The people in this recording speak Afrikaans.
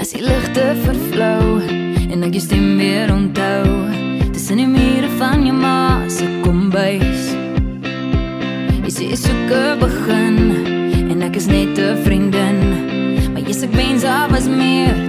As die ligte vervlou en ek jou stem weer onthou, tussen die mure van jou ma se kombuis. Jy sê jy soek 'n begin en ek is net 'n vriendin, maar yes, ek wens daar was meer.